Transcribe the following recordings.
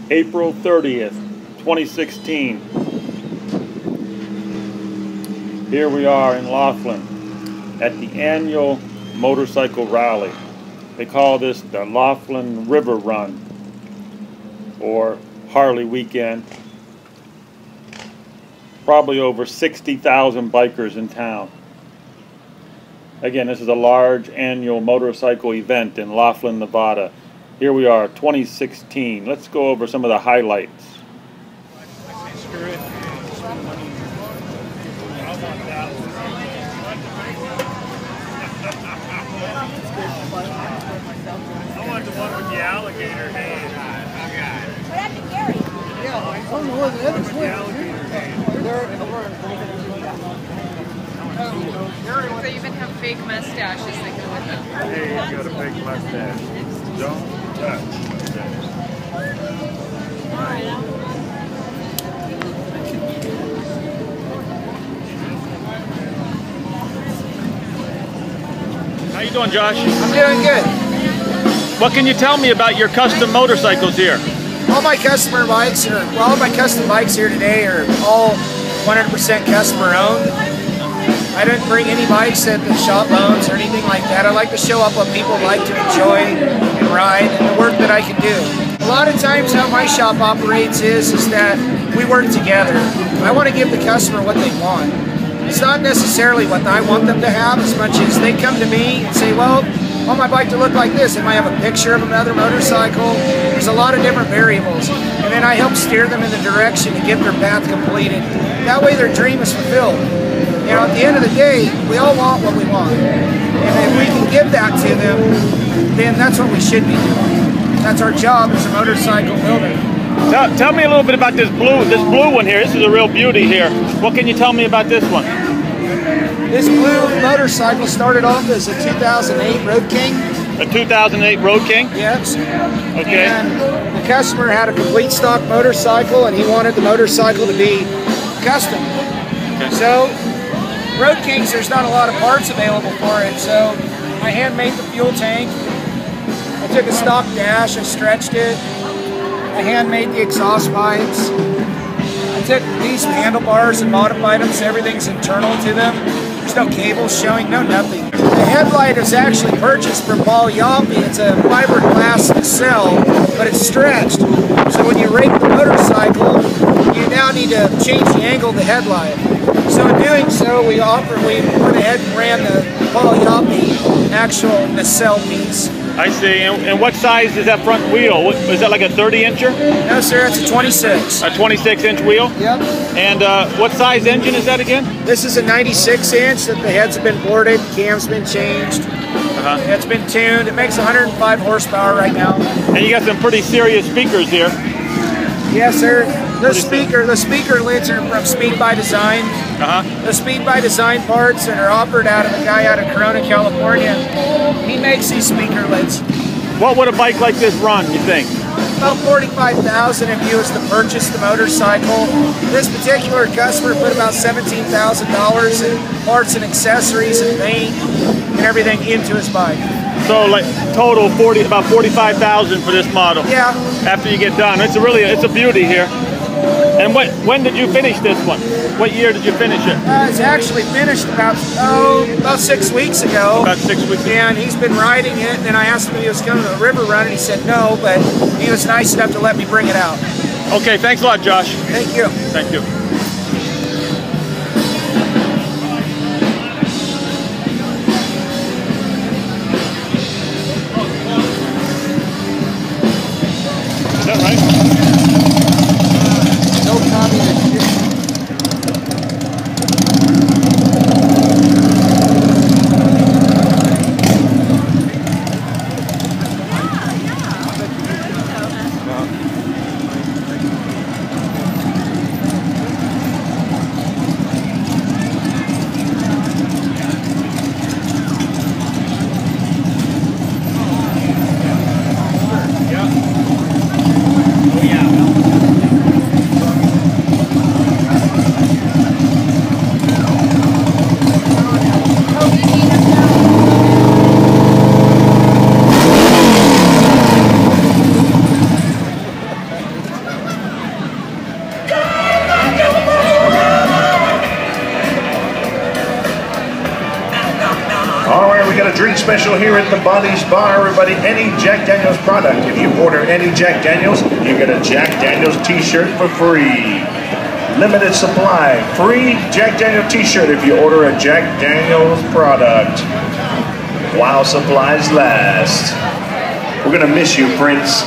April 30th, 2016. Here we are in Laughlin at the annual motorcycle rally. They call this the Laughlin River Run or Harley weekend. Probably over 60,000 bikers in town. Again, this is a large annual motorcycle event in Laughlin, Nevada. Here we are, 2016. Let's go over some of the highlights. I want the one with the alligator head. What happened to Gary? Yeah, I don't know what the other So you even have fake mustaches that go with them. Hey, you got a big mustache. Don't touch. How you doing, Josh? I'm doing good. What can you tell me about your custom motorcycles here? All my customer bikes are, well, all my custom bikes here today are all 100% customer owned. I didn't bring any bikes that the shop owns or anything like that. I like to show up what people like to enjoy and ride and the work that I can do. A lot of times how my shop operates is that we work together. I want to give the customer what they want. It's not necessarily what I want them to have as much as they come to me and say, well, I want my bike to look like this. They might have a picture of another motorcycle. There's a lot of different variables. And then I help steer them in the direction to get their path completed. That way their dream is fulfilled. You know, at the end of the day, we all want what we want. And if we can give that to them, then that's what we should be doing. That's our job as a motorcycle builder. Tell me a little bit about this blue one here. This is a real beauty here. What can you tell me about this one? This blue motorcycle started off as a 2008 Road King. A 2008 Road King? Yes. Okay. And the customer had a complete stock motorcycle and he wanted the motorcycle to be custom. Okay. So, Road Kings, there's not a lot of parts available for it, so I handmade the fuel tank. I took a stock dash and stretched it. I handmade the exhaust pipes. I took these handlebars and modified them so everything's internal to them. There's no cables showing, no nothing. The headlight is actually purchased from Ball Yappy. It's a fiberglass nacelle, but it's stretched. So when you rake the motorcycle, you now need to change the angle of the headlight. So in doing so, we went ahead and ran the Ball Yappy actual nacelle piece. I see. And what size is that front wheel? Is that like a 30-incher? No, sir, it's a 26. A 26-inch wheel? Yep. And what size engine is that again? This is a 96-inch that the heads have been boarded, cam's been changed. It's been tuned. It makes 105 horsepower right now. And you got some pretty serious speakers here. Yes, sir. The speaker lids are from Speed by Design. The Speed by Design parts that are offered out of a guy out of Corona, California. He makes these speaker lids. What would a bike like this run, you think? About $45,000 if you was to purchase the motorcycle. This particular customer put about $17,000 in parts and accessories and paint and everything into his bike. So like total about $45,000 for this model. Yeah. After you get done, it's a beauty here. And when did you finish this one? What year did you finish it? It's actually finished about 6 weeks ago. About 6 weeks ago. And he's been riding it, and I asked him if he was coming to the river run, and he said no, but he was nice enough to let me bring it out. Okay, thanks a lot, Josh. Thank you. Thank you. Is that right? No communist shit. Yeah. special here at the Bonnie's Bar, everybody. Any Jack Daniels product, if you order any Jack Daniels, you get a Jack Daniels t-shirt for free. Limited supply, free Jack Daniels t-shirt if you order a Jack Daniels product while supplies last. We're gonna miss you, Prince.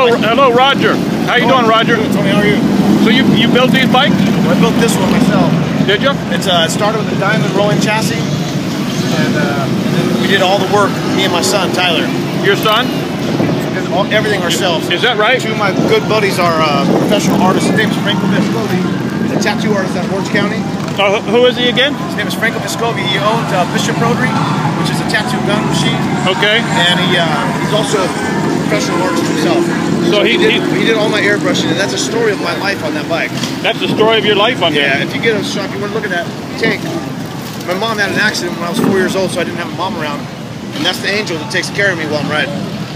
hello, Roger. How you doing, Roger? Good, Tony, how are you? So you built these bikes? I built this one myself. Did you? It started with a diamond rolling chassis, and then we did all the work, me and my son, Tyler. Your son? Everything ourselves. Is that right? Two of my good buddies are professional artists. His name is Franco Vescovi. He's a tattoo artist out of Orange County. Who is he again? His name is Franco Vescovi. He owns Bishop Rotary, which is a tattoo gun machine. Okay. And he's also a professional artist himself. So he did all my airbrushing, and that's a story of my life on that bike. That's the story of your life on there. Yeah, if you get a shot, if you want to look at that tank, my mom had an accident when I was 4 years old, so I didn't have a mom around. And that's the angel that takes care of me while I'm riding.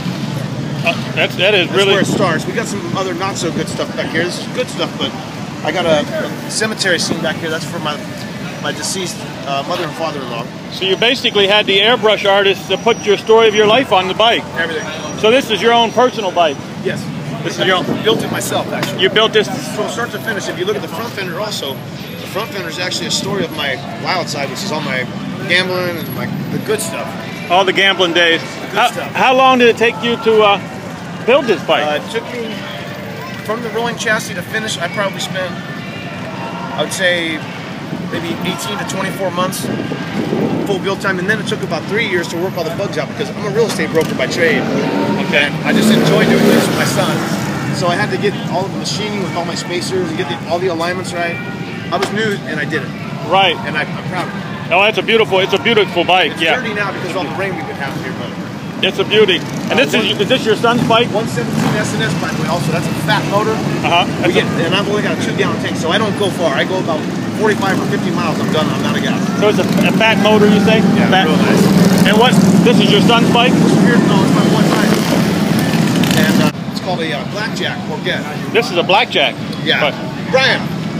That's really really where it starts. We got some other not so good stuff back here. This is good stuff, but I got a cemetery scene back here. That's for my deceased mother and father-in-law. So you basically had the airbrush artist to put your story of your life on the bike. Everything. So this is your own personal bike. Yes. This is your own. Built it myself, actually. You built this from start to finish. If you look at the front fender, also, the front fender is actually a story of my wild side, which is all my gambling and the good stuff. All the gambling days. Stuff. How long did it take you to build this bike? It took me, from the rolling chassis to finish, I probably spent, I would say, maybe 18 to 24 months full build time, and then it took about 3 years to work all the bugs out because I'm a real estate broker by trade. Okay. And I just enjoy doing this with my son. So I had to get all of the machining with all my spacers and get all the alignments right. I was new and I did it. Right. And I'm proud of it. Oh, it's a beautiful bike. It's yeah. dirty now because of all the rain we've been having here, but it's a beauty. And is this your son's bike? 117 SNS, by the way. Also, that's a fat motor. And I've only got a 2-gallon tank, so I don't go far. I go about 45 or 50 miles. I'm done. I'm out of gas. So it's a fat motor, you say? Yeah, fat. Real nice. And this is your son's bike? No, it's my boy Brian. And it's called a Blackjack Corvette. This is a Blackjack. Yeah. But Brian,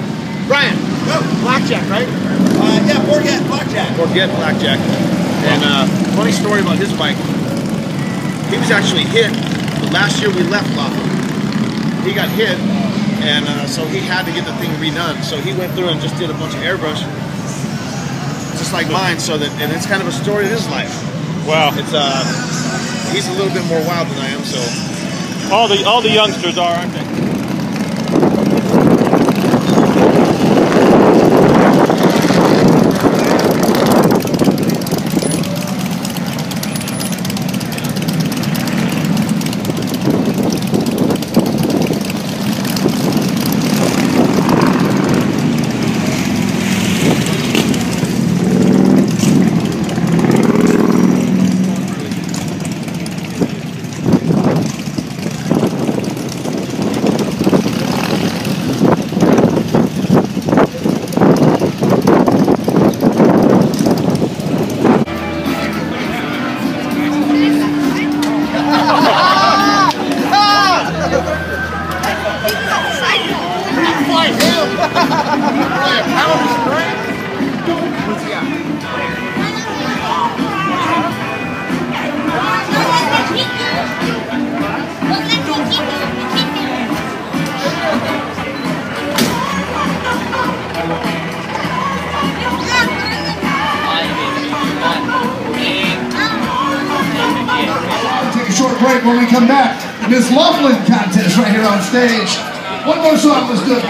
Blackjack, right? Yeah, Corvette Blackjack. And funny story about his bike. He was actually hit the last year we left Laughlin. He got hit, and so he had to get the thing redone. So he went through and just did a bunch of airbrush, just like mine. And it's kind of a story of his life. Wow. It's he's a little bit more wild than I am. So all the youngsters are, aren't they? Break when we come back. Miss Laughlin contest right here on stage. One more song, let's do it.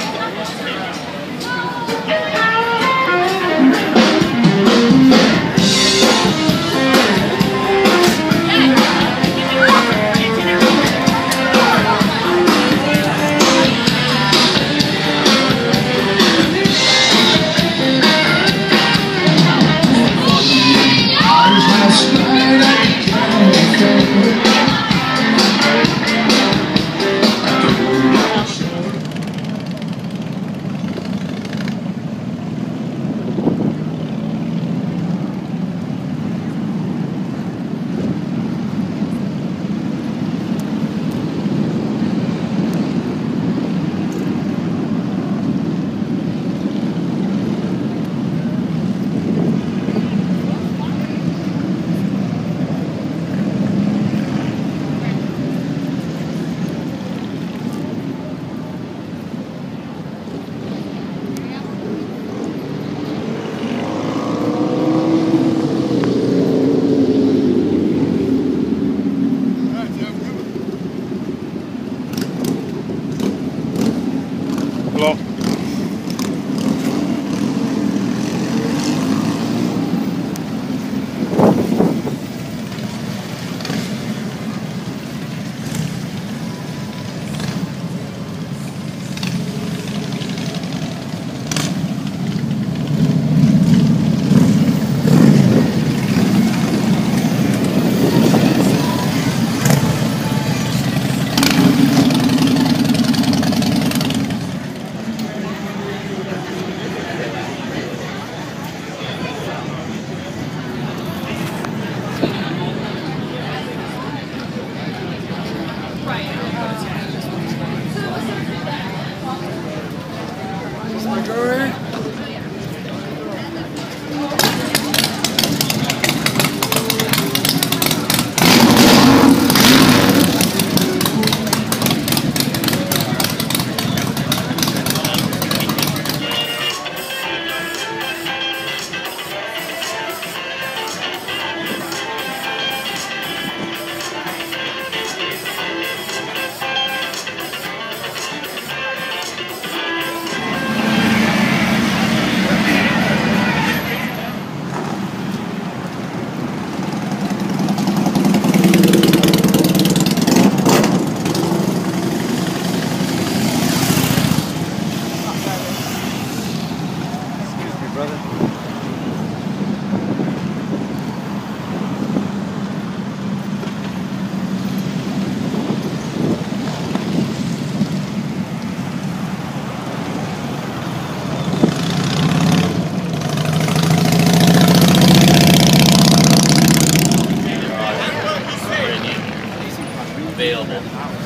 available.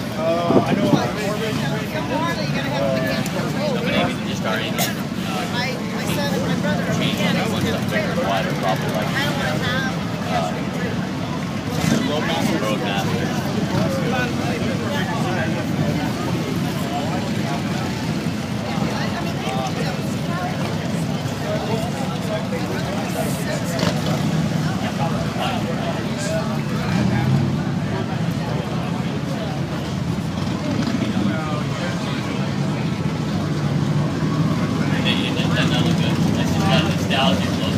Somebody can just start in. My son and my brother. Change it. I want something bigger and wider, probably like Roadmaster. That look good. That's just got a nostalgic look.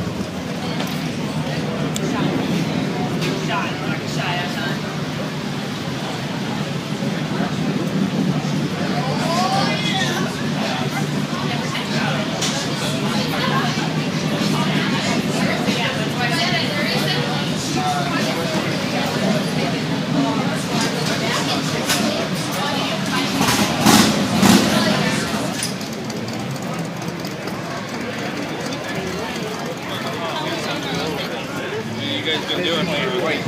You guys been doing great.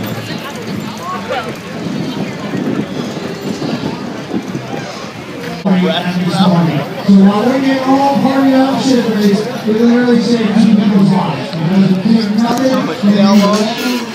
So while we get all party out shit race, we literally say keep people's lives. Because if you're nothing,